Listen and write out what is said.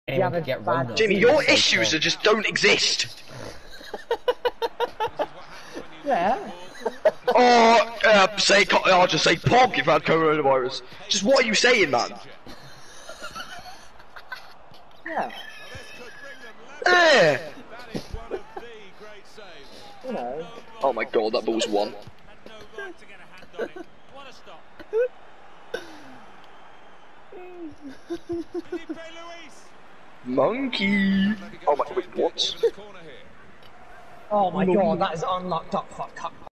anyone could get run. Jimmy, your issues are just don't exist. Yeah. Or I'll just say Pog if I had coronavirus. Just what are you saying, man? Yeah. Eh. You know. Oh my god, that ball's one. Monkey. Oh my, wait, what? Oh my god, that is unlocked up. Fuck.